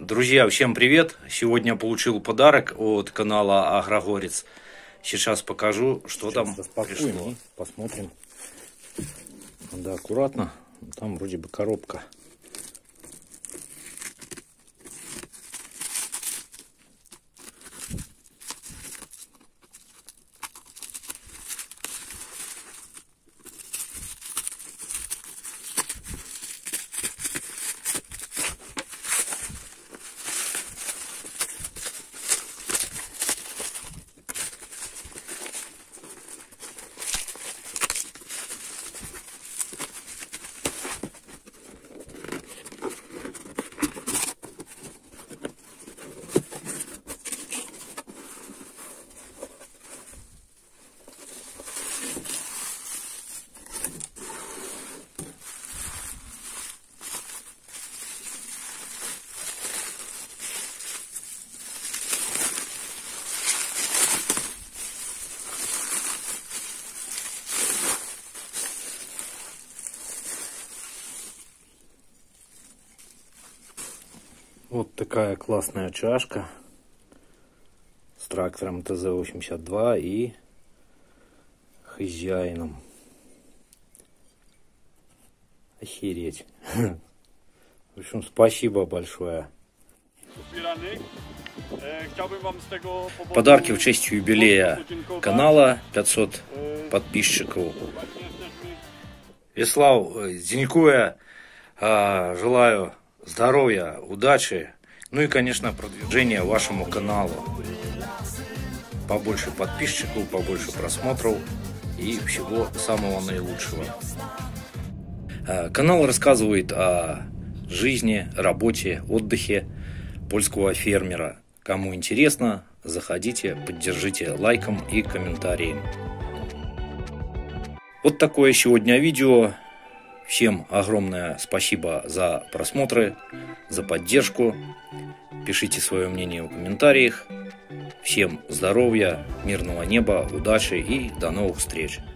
Друзья, всем привет! Сегодня получил подарок от канала Агрогорец. Сейчас покажу, что там пришло. Посмотрим. Да, аккуратно. Там вроде бы коробка. Вот такая классная чашка с трактором ТЗ-82 и хозяином. Охереть. В общем, спасибо большое. Подарки в честь юбилея канала, 500 подписчиков. Веслав, дзенькуя, желаю здоровья, удачи, ну и, конечно, продвижения вашему каналу. Побольше подписчиков, побольше просмотров и всего самого наилучшего. Канал рассказывает о жизни, работе, отдыхе польского фермера. Кому интересно, заходите, поддержите лайком и комментарием. Вот такое сегодня видео. Всем огромное спасибо за просмотры, за поддержку. Пишите свое мнение в комментариях. Всем здоровья, мирного неба, удачи и до новых встреч.